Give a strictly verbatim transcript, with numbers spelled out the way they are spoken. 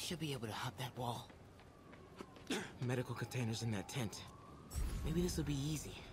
should be able to hop that wall. Medical containers in that tent. Maybe this will be easy.